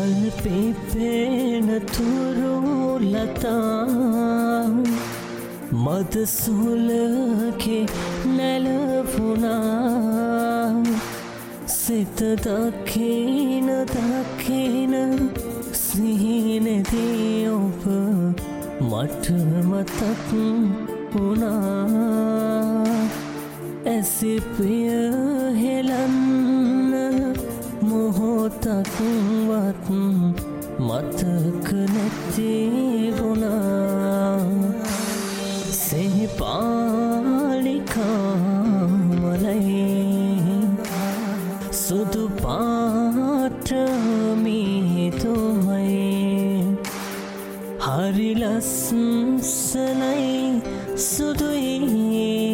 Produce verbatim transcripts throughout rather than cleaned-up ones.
කල්පේ පේන තුරු ලතා මද සුලකේ නැලපුනා සිත දකින දකින සිහිනෙදී ඔබ මට මතක් වුණා ඇසිපිය හෙලන්න මොහොතක්වත් මතක නැති වුණා සිහිපාලිකාමලයි සුදු පාට මිතුමයි හරි ලස්සනයි සුදුයි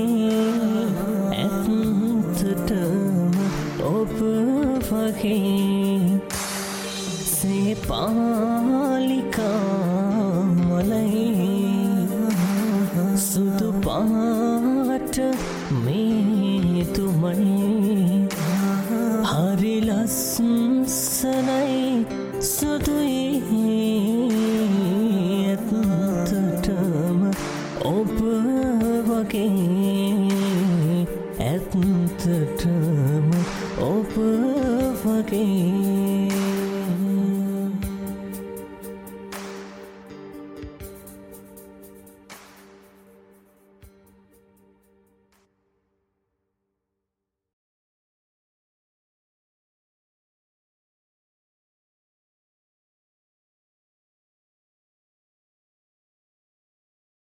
ඇත්තටම ඔබ වගේ සිහිපාලිකාමලයි සුදු පාට මිතුමයි හරි ලස්සනයි